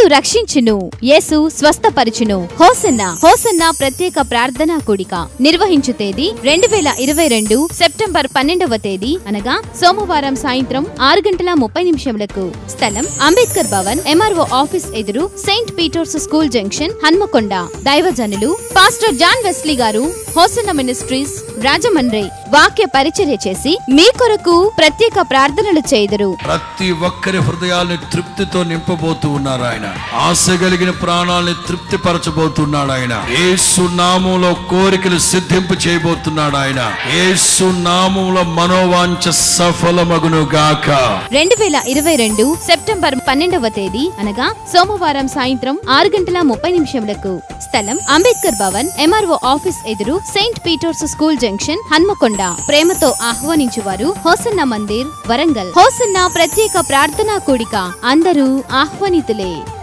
రక్షించును, యేసు స్వస్థపరచును. Hosanna hosanna ప్రత్యేక ప్రార్థనా కూడిక నిర్వహించు తేదీ 2022 సెప్టెంబర్ 12వ తేదీ అనగా సోమవారం సాయంత్రం 6:30 స్థలం అంబేద్కర్ భవన్, MRO ఆఫీస్ ఎదురు, saint Peter's school junction, Hanamkonda. దైవజనులు pastor John Wesley garu, Hosanna ministries, Rajahmundry వాక్య పరిచర్య చేసి మీ కొరకు ప్రత్యేక ప్రార్థనలు చేయుదురు. ప్రతి ఒక్కరి హృదయాన్ని తృప్తితో నింపబోతూ ఉన్నారు ఆయన. ఆశ కలిగిన ప్రాణాలని తృప్తి పరచబోతున్నాడు ఆయన. యేసు నామములో కోరికలు సిద్ధింపు చేయబోతున్నాడు ఆయన. యేసు నామములో మనోవాంఛ సఫలమగును గాక. 2022 సెప్టెంబర్ 12వ తేదీ అనగా సోమవారం సాయంత్రం 6:30 స్థలం అంబేద్కర్ భవన్, MRO ఆఫీస్ ఎదురు, saint Peter's school junction, Hanamkonda. ప్రేమతో ఆహ్వానించువారు హోసన్నా మందిర్, వరంగల్. హోసన్నా ప్రత్యేక ప్రార్థనా కూడిక అందరూ ఆహ్వానితులే.